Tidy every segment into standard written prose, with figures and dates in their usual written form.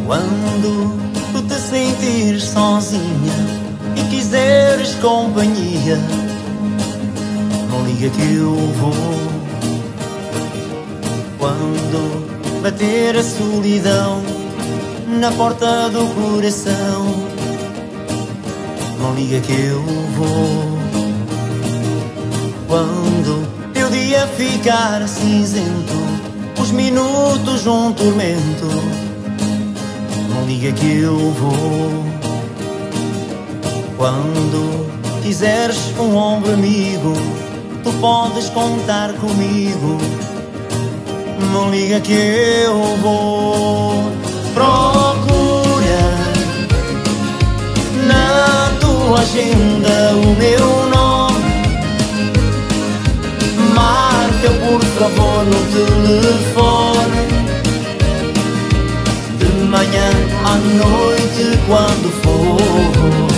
Quando tu te sentires sozinha e quiseres companhia, não liga que eu vou. Quando bater a solidão na porta do coração, não liga que eu vou. Quando teu dia ficar cinzento, os minutos um tormento, não liga que eu vou. Quando quiseres um ombro amigo, tu podes contar comigo, não liga que eu vou. Procura na tua agenda o meu nome, marca por favor no telefone, de manhã à noite quando for.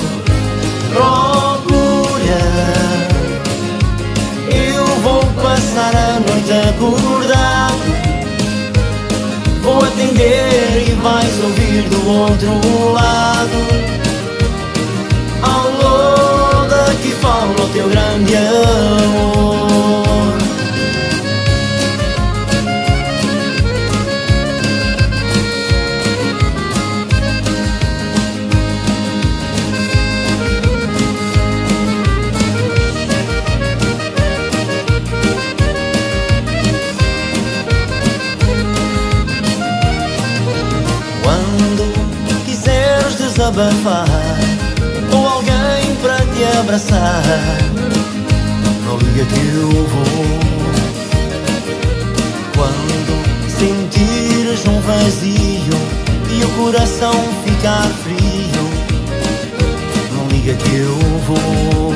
Procura, eu vou passar a noite acordado, vou atender e vais ouvir do outro lado. Alô, daqui fala o teu grande amor. Quando quiseres desabafar ou alguém para te abraçar, não liga que eu vou. Quando sentires um vazio e o coração ficar frio, não liga que eu vou.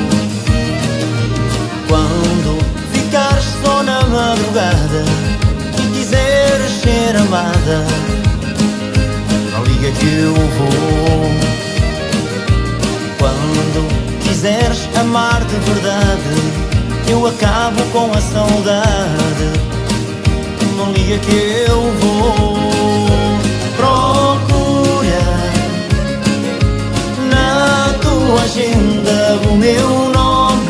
Quando ficares só na madrugada e quiseres ser amada, não liga que eu vou. Quando quiseres amar de verdade, eu acabo com a saudade, não liga que eu vou. Procura na tua agenda o meu nome,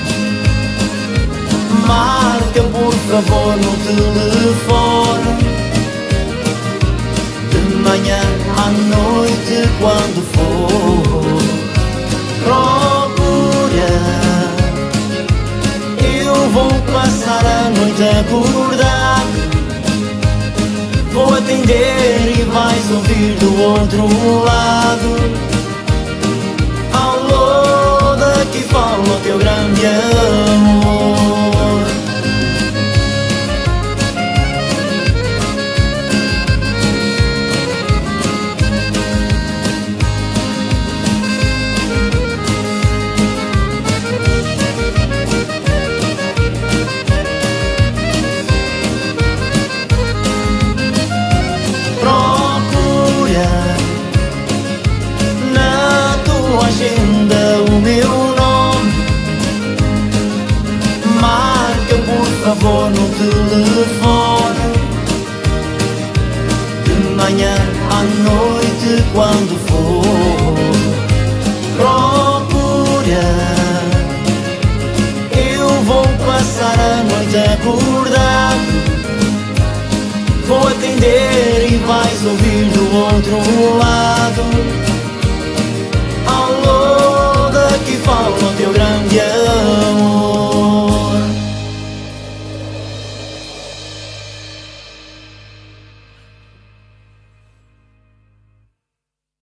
marca por favor no telefone, de manhã à noite quando for. Procura, eu vou passar a noite acordado, vou atender e vais ouvir do outro lado. Alô, daqui fala o teu grande amor.